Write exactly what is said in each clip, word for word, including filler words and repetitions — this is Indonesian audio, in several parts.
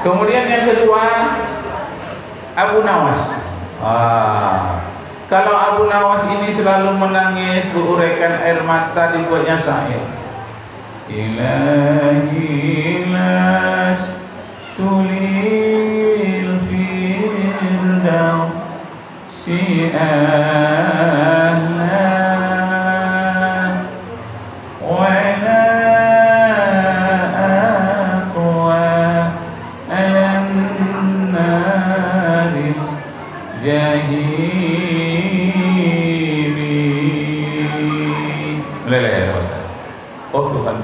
Kemudian yang kedua, Abu Nawas. Ah, kalau Abu Nawas ini selalu menangis, beruraikan air mata, dibuatnya syair. Ilahi las tulil firdausi ahla wa la aqwa alam nari jahili. Oh Tuhan,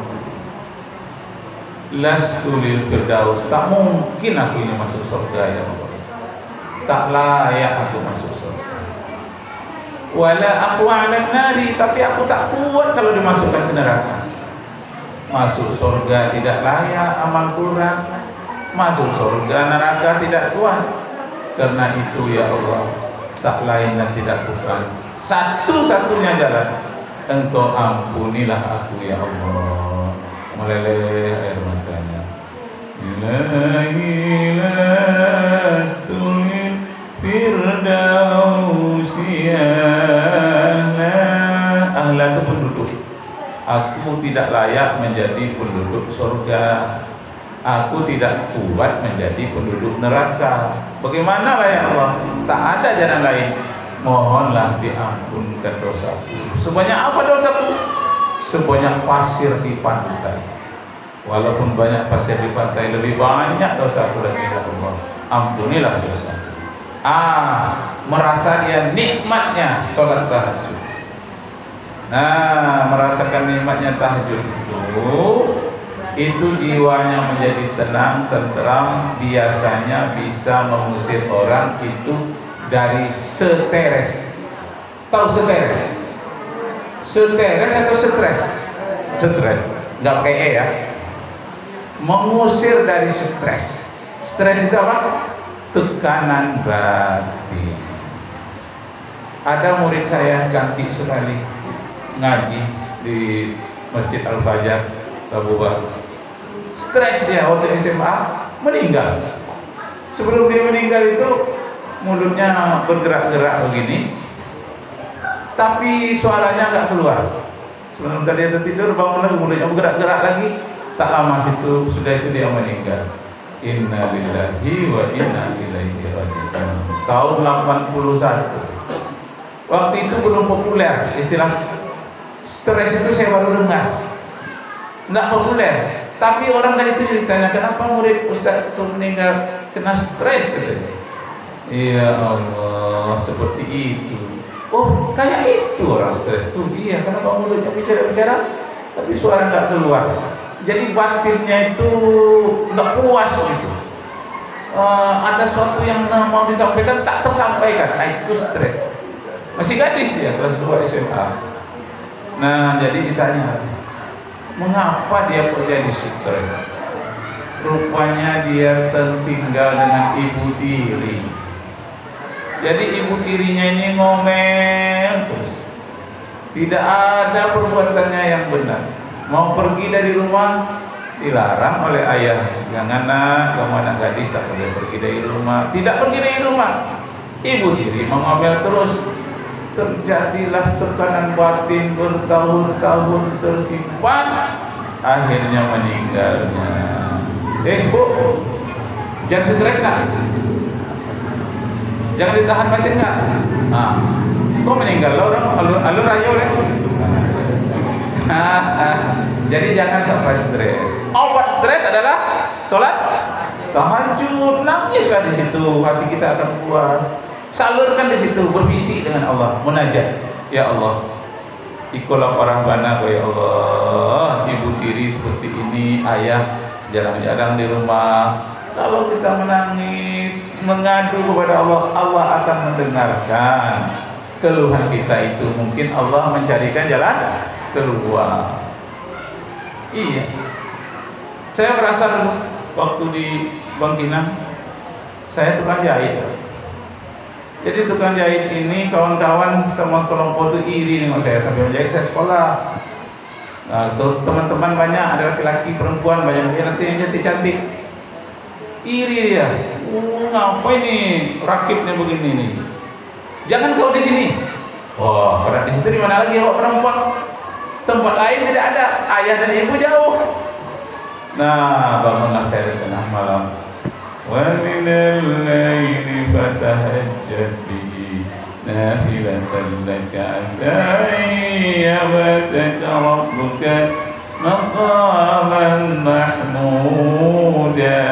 lastu lil firdaus, tak mungkin aku ini masuk surga ya Allah, tak layak aku masuk surga. Wala aqwa 'alan nari, tapi aku tak kuat kalau dimasukkan ke neraka. Masuk surga tidak layak, amal kurang. Masuk surga, neraka tidak kuat. Karena itu ya Allah, tak lain dan tidak bukan, satu-satunya jalan, Engkau ampunilah aku ya Allah. Meleleh air matanya. Ilahi lastul firdausi ahla. Ahla itu penduduk. Aku tidak layak menjadi penduduk surga. Aku tidak kuat menjadi penduduk neraka. Bagaimana lah ya Allah? Tak ada jalan lain. Mohonlah diampunkan dosaku. Sebanyak apa dosaku? Sebanyak pasir di pantai. Walaupun banyak pasir di pantai, lebih banyak dosaku lagi ya Allah. Ampunilah dosaku. Ah, merasa dia nikmatnya sholat tahajud. Nah, merasakan nikmatnya tahajud itu, itu jiwanya menjadi tenang, tentram, biasanya bisa mengusir orang itu dari stres. Tahu stres? Stres atau stres? Stres, nggak pakai e ya. Mengusir dari stres. Stres itu apa? Tekanan batin. Ada murid saya cantik sekali, ngaji di Masjid Al-Fajar Abu Bakar. Stres dia waktu S M A, meninggal. Sebelum dia meninggal itu mulutnya bergerak-gerak begini, tapi suaranya nggak keluar. Sebelum tadi dia tertidur, bangun lagi, mulutnya bergerak-gerak lagi. Tak lama situ sudah itu dia meninggal. Inna lillahi wa inna ilaihi raji'un. Tahun delapan puluh satu. Waktu itu belum populer istilah stres itu, saya baru dengar. Nggak populer. Tapi orang dari itu ceritanya, kenapa murid Ustaz itu meninggal kena stres katanya. Ya Allah, seperti itu. Oh, kayak itu orang stres tuh. Iya, kenapa mulutnya bicara-bicara tapi suara nggak keluar. Jadi batinnya itu nggak puas gitu. Uh, ada sesuatu yang mau disampaikan tak tersampaikan. Nah, itu stres. Masih gadis dia, kelas dua S M A. Nah, jadi ditanya, mengapa dia kok jadi stres? Rupanya dia tertinggal dengan ibu tiri. Jadi ibu tirinya ini ngomel terus. Tidak ada perbuatannya yang benar. Mau pergi dari rumah dilarang oleh ayah. Jangan nak, kamu anak gadis tak boleh pergi dari rumah. Tidak pergi dari rumah. Ibu tiri mengomel terus. Terjadilah tekanan batin bertahun-tahun tersimpan. Akhirnya meninggalnya. Eh bu, jangan stres nak. Jangan ditahan batin nggak? Ah, kok meninggal lo orang alur alur ayo leh. Jadi jangan sampai stres. Obat stres adalah sholat tahajud. Nangislah di situ, hati kita akan puas. Salurkan di situ, berbisik dengan Allah, munajat. Ya Allah, ikulah para bana, ya Allah. Ibu tiri seperti ini, ayah jarang-jarang di rumah. Kalau kita menangis, mengadu kepada Allah, Allah akan mendengarkan keluhan kita itu. Mungkin Allah mencarikan jalan keluar. Iya, saya merasa dulu waktu di Bangkinang, saya tukang jahit. Jadi tukang jahit ini kawan-kawan sama kelompok itu iri nih sama saya, sampai menjahit saya sekolah. Nah, teman-teman banyak, ada laki-laki, perempuan banyak, ya nanti yang cantik-cantik. iri dia. Oh, ngapa ini rakibnya begini nih? Jangan kau di sini. Oh, karena di situ di mana lagi bawa perempuan? Tempat lain tidak ada. Ayah dan ibu jauh. Nah, bangunlah saya di tengah malam. Wa minal laili fatahajjad bihi nafilatan laka asayyabaka rabbuka maqaman mahmuda.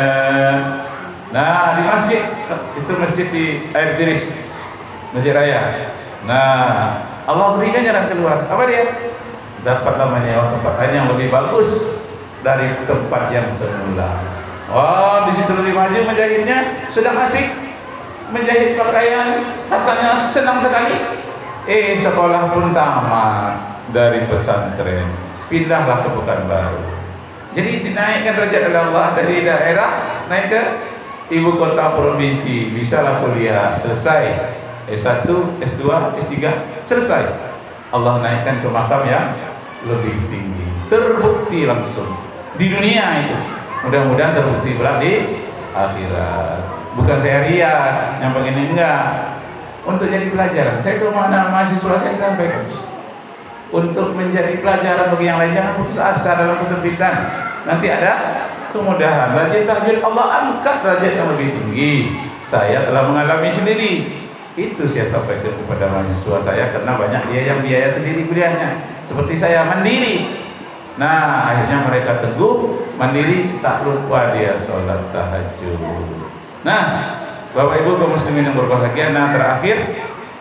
Nah, di masjid, itu masjid di Air Tiris, Masjid Raya. Nah, Allah berikan jalan keluar. Apa dia? Dapat namanya tempat lain yang lebih bagus dari tempat yang semula. Oh, di situ lebih maju menjahitnya, sedang asik menjahit pakaian, rasanya senang sekali. Eh, sekolah pun tamat dari pesantren, pindahlah ke Pekanbaru. Jadi dinaikkan derajat oleh Allah dari daerah naik ke ibu kota provinsi, bisalah kuliah selesai. S satu, S dua, S tiga selesai. Allah naikkan ke makam yang lebih tinggi. Terbukti langsung di dunia itu. Mudah-mudahan terbukti pula di akhirat. Bukan saya ria yang begini, enggak. Untuk jadi pelajaran. Saya itu mana mahasiswa saya sampaikan. Untuk menjadi pelajaran bagi yang lain, jangan putus asa dalam kesempitan. Nanti ada kemudahan. Derajat tahajud Allah angkat derajat yang lebih tinggi. Saya telah mengalami sendiri. Itu saya sampaikan kepada mahasiswa saya, karena banyak dia yang biaya sendiri kuliahnya. Seperti saya mandiri. Nah, akhirnya mereka teguh, mandiri, tak lupa dia sholat tahajud. Nah, Bapak Ibu kaum muslimin yang berbahagia, nah terakhir,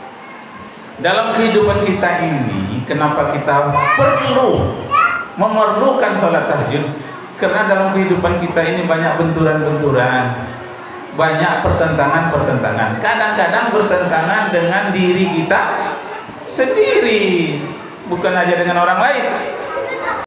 dalam kehidupan kita ini, kenapa kita perlu memerlukan sholat tahajud? Karena dalam kehidupan kita ini banyak benturan-benturan, banyak pertentangan-pertentangan. Kadang-kadang bertentangan dengan diri kita sendiri, bukan aja dengan orang lain.